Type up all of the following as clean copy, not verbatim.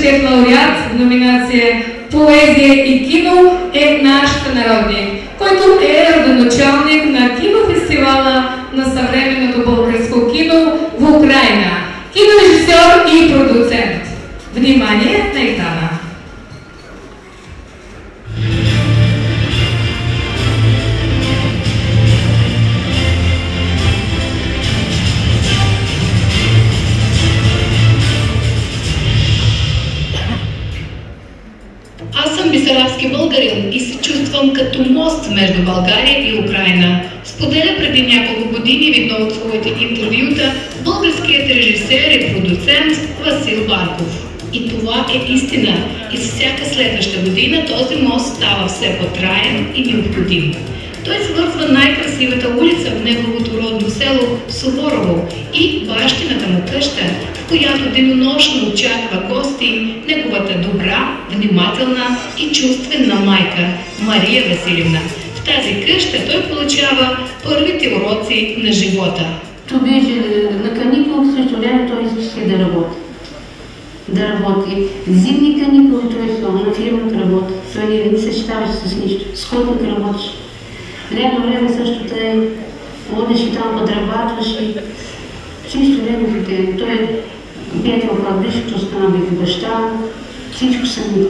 Следващият лауреат в номинация Поезия и кино е наш народник, който е родоначалник на кинофестивала на съвременното българско кино в Украйна. Кинорежисьор и продуцент. Внимание на екрана! Аз съм бисарабски българин и се чувствам като мост между България и Украйна. Споделя преди няколко години, видно от своите интервюта, българският режисер и продуцент Васил Барков. И това е истина. И с всяка следваща година този мост става все по-траен и необходим. Той свързва най-красивата улица в неговото родно село Суворово и бащината му къща, в която денонощно очаква гости неговата добра, внимателна и чувствена майка Мария Василевна. В тази къща той получава първите уроци на живота. То беше на каникул, също време той искаше да работи. Да работи. Зимни каникули той на фирмата работи. Той не съчетаваше с нищо. Скотник работеше. Летно време също тъй водеше там, подработваше. Всичко време той бегал кладбището, стана баща, всичко сами.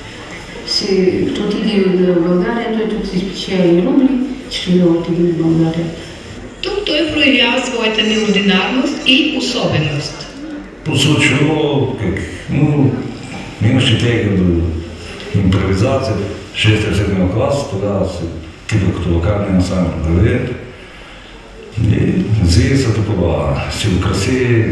Като отиде в България, той тук се спечели рубли, че да отиде в България. Тук той проявява своята неординарност и особеност. Случило, имаше тега до импровизация, 6-7 клас, тогава се идва като локални насами да видят. И взе се такова, си украси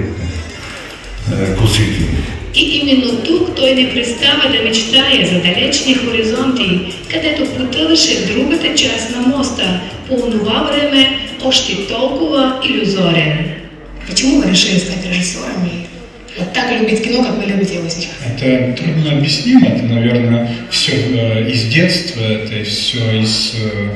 косите. И именно тук той не престава да мечтае за далечни хоризонти, където потъваше в другата част на моста, по онова време още толкова илюзорен. Почему вы решили стать режиссером и вот так любить кино, как вы любите его сейчас? Это трудно объяснимо, это, наверное, все из детства, это все из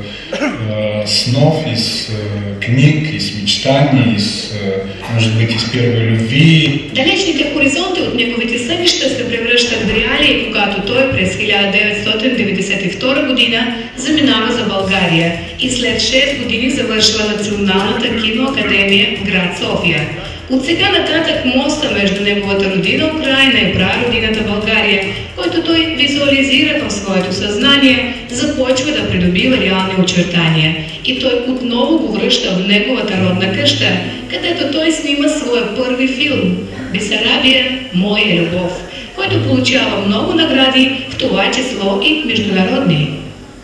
снов, из книг, из мечтаний, может быть, из первой любви. Далечните хоризонти от неговите сънища се превръщат в реалии, когато той през 1992 година заминава за България и след 6 години завършва Националната киноакадемия в град София. От сега нататък моста между неговата родина Украйна и прародината България, който той визуализира в своето съзнание, започва да придобива реални очертания. И той отново го връща в неговата родна къща, където той снима своя първи филм «Бесарабия – моя любов», който получава много награди, в това число и международни.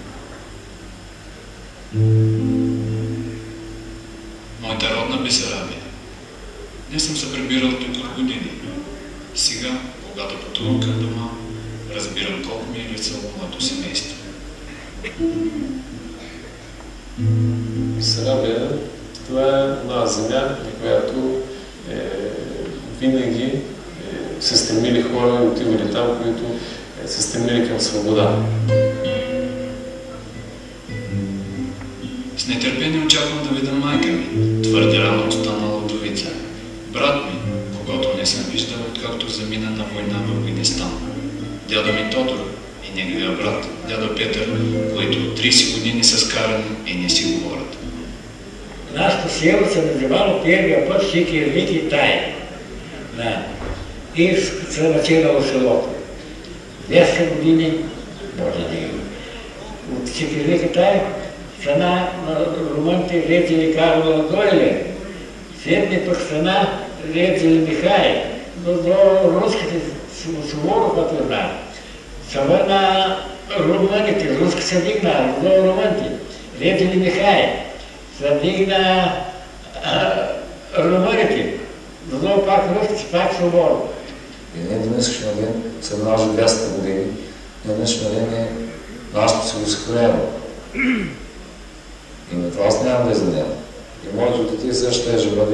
Моята родна Бесарабия. Не съм се прибирал тук от години. Сега, когато пътувам към дома, разбирам колко ми е липсвало моето семейство. Бесарабия, това е една земя, на която винаги се стремили хора и отивали там, които се стремили към свобода. С нетърпение очаквам да видя майка ми, твърде рано останала вдовица. Брат ми, когото не съм виждал, откакто замина на война в Афганистан. Дядо ми Тодор и неговия брат, дядо Петър, които 30 години са скарани и не си говорят. Нашето село се називало первия път Чекирвик и Тай. И се начинало селото. 200 години, може да ги. От Чекирвик и Тай страна на румъните рецели Карла Дойле. Седми пък страна рецели Михай. До руските Суворов отвърна. Се върна румъните, руски се вдигна, до румъните. Рецели Михай. Се вдигна румъните. До пак руски, пак Суворов. И не днешния ден, са нажи 200 години, на днешния ден е нашето се го съхранява. И на това аз нямам да изненявам. И моето дете също ще бъде.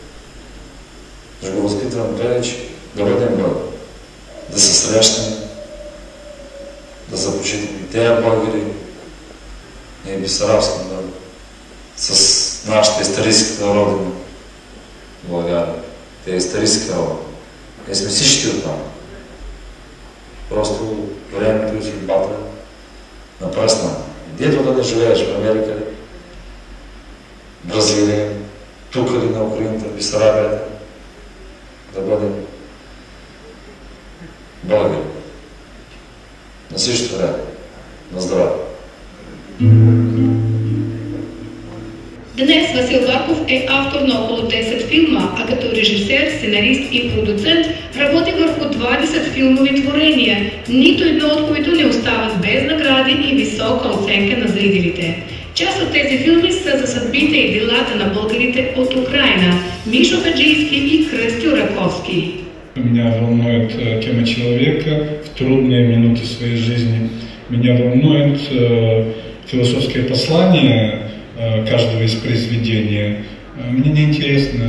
Ще го възпитвам гледач, да бъдем бъде. Да се срещаме, да започнем и тези българи, и бесарабски народ, с нашата историческа родина, България. Те историческа родина. Ние сме всички от там. Просто времето и съдбата напръсна. Дето да не живееш в Америка, Бразилия, тук или на Украината, Бесарабията, да бъдем българи. На същото време. На здраве. Днес Васил Барков е автор на около 10 филма, а като режисер, сценарист и продуцент работи върху 20 филмови творения, нито едно от които не остават без награди и висока оценка на зрителите. Част от тези филми са за съдбите и делата на българите от Украина – Мишо Хаджийски и Кръстю Раковски. Меня волнует тема человека в трудные минуты своей жизни. Меня волнует философское послание каждого из произведений. Мне не интересно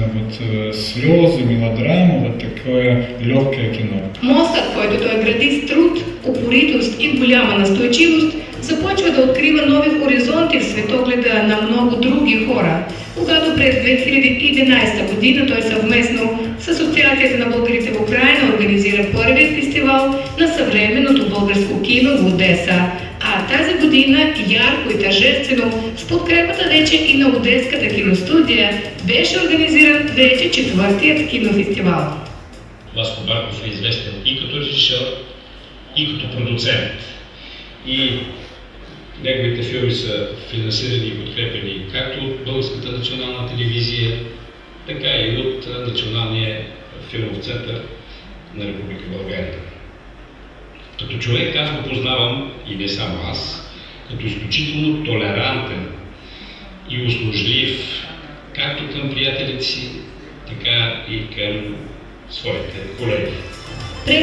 слезы, мелодрама, такое легкое кино. Мостът, който той гради с труд, упоритост и голяма настойчивост, започва да открива нови хоризонти в светогледа на много други хора. Когато през 2011 година той съвместно с Асоциацията на българите в Украина организира първият фестивал на съвременното българско кино в Одеса. А тази година ярко и тържествено, с подкрепата вече и на Одеската киностудия, беше организиран вече четвъртият кинофестивал. Васко Барков е известен и като режисьор, и като продуцент. И неговите филми са финансирани и подкрепени както от Българската национална телевизия, така и от Националния филмов център на Република България. Като човек аз го познавам, и не само аз, като изключително толерантен и услужлив, както към приятелите си, така и към своите колеги. През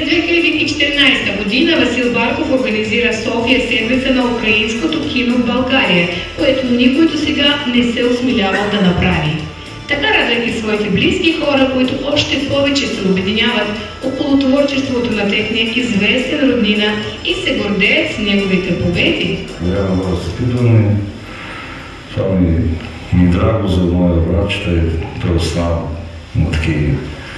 2014 година Васил Барков организира в София седмица на украинското кино в България, което никой до сега не се осмелявал да направи. Така радвайки своите близки хора, които още повече се обединяват около творчеството на техния известен роднина и се гордеят с неговите победи. Голямо възпитване, това ми драго за моя брат, че той остана на такива,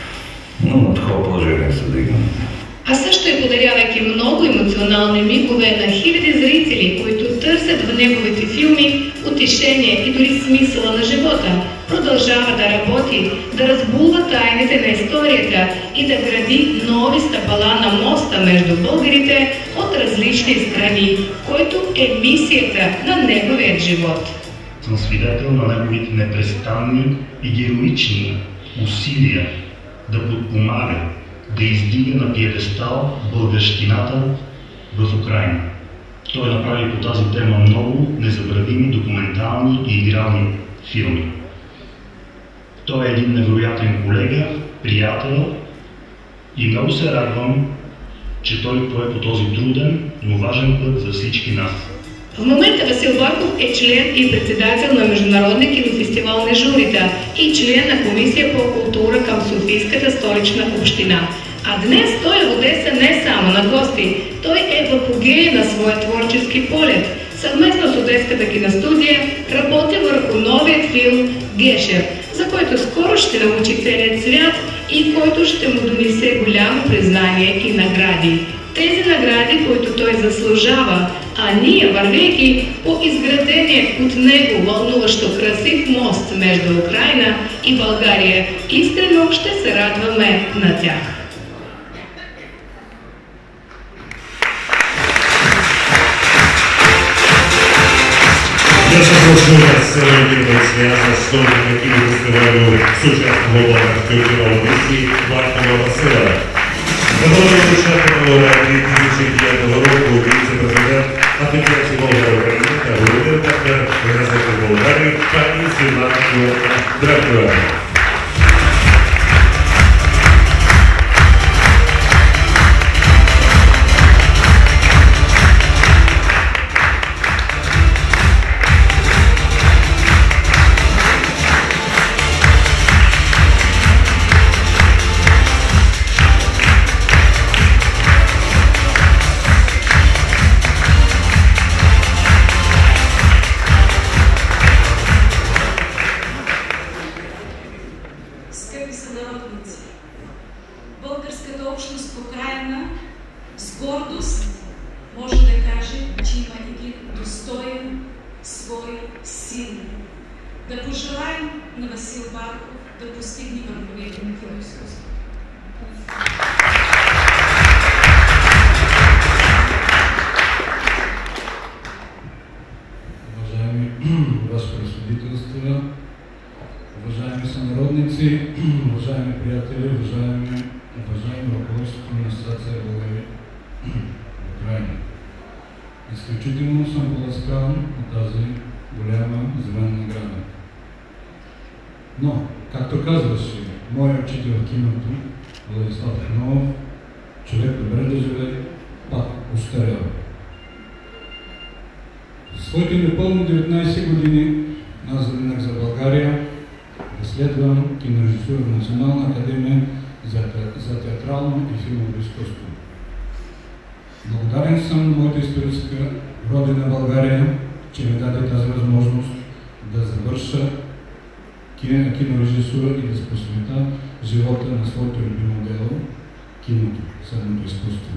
но на такова положение се дигна. А също и подарявайки много емоционални мигове на хиляди зрители, които търсят в неговите филми утешение и дори смисъла на живота, продължава да работи, да разбулва тайните на историята и да гради нови стъпала на моста между българите от различни страни, който е мисията на неговият живот. Съм свидетел на неговите непрестанни и героични усилия да подпомага, да издига на пиедестал българщината в Украина. Той направи по тази тема много незабравими документални и игрални филми. Той е един невероятен колега, приятел и много се радвам, че той пое по този труден, но важен път за всички нас. В момента Васил Барков е член и председател на Международния кинофестивал на журита и член на Комисия по култура към Софийската столична община. А днес той е в Одеса не само на гости, той е в апогея на своя творчески полет. Съвместно с Одеската киностудия работи върху новият филм «Гешев», за който скоро ще научи целият свят и който ще му донесе голямо признание и награди. Тези награди, които той заслужава, а ние, вървейки по изградения от него вълнуващо красив мост между Украина и България, искрено ще се радваме на тях. Я се почнува с един связан с този кинофестивалю с участием в Българския кинофестивал Варка Нова Сила. Задължено слушателно ради 2009 року вице-президент Асоциації Българо-Україна та головний партнер Президента Болгарії пані Світлана Дракула. С гордост може да каже, че има един достоен свой син. Да пожелаем на Васил Барков да постигне върховете на киноизкуството. Уважаеми Ваше Превъзходителство, уважаеми сънародници, уважаеми приятели, уважаеми ръководството на Асоциация България в Украйна. Изключително съм поласкан от тази голяма зелена награда. Но, както казваше моят учител в киното, Владислав Ханов, човек добре да живее, пак устарява. В своите непълно 19 години аз заминах за България да следвам кинорежисура в Национална академия за театрално и филмово изкуство. Благодарен съм на моята историческа родина България, че ми даде тази възможност да завърша кинорежисура и да се посвета живота на своето любимо дело – киното, съдното изкуство.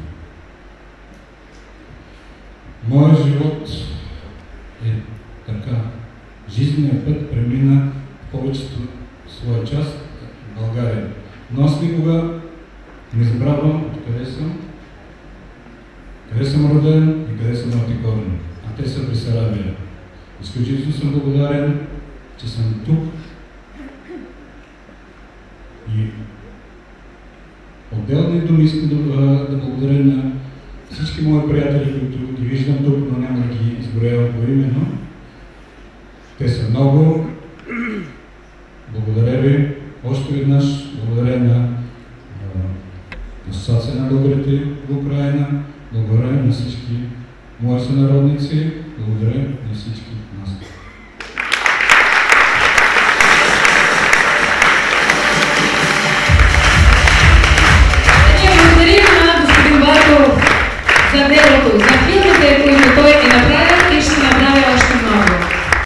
Моят живот е така. Жизненият път премина в повечето своя част в България. Но аз никога не забравям откъде съм роден и къде са моите корени. А те са Бесарабия. Изключително съм благодарен, че съм тук и отделни думи искам да благодаря на всички мои приятели, които ги виждам тук, но няма да ги изброявам поименно. Те са много. Благодаря ви още веднъж. Благодаря на Асоциация на българите в Украйна. Благодаря на всички мои сънародници. Благодаря на всички нас.